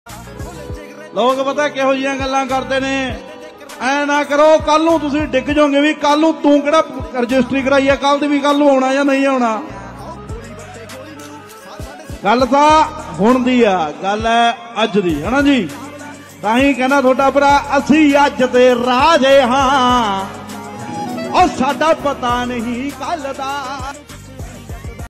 लोग पता किहो जिहियां गल्लां करदे ने, ऐ ना करो कल नूं तुसीं डिग जाओगे भी, कल नूं तूं किहड़ा रजिस्ट्री कराई है, कल दी भी कल नूं आउणा जां नहीं आउणा। गल तां हुण दी आ, गल है अज दी, है ना जी। तां ही कहना तुहाडा भरा असीं अज दे राजे हां, और साडा पता नहीं कल दा।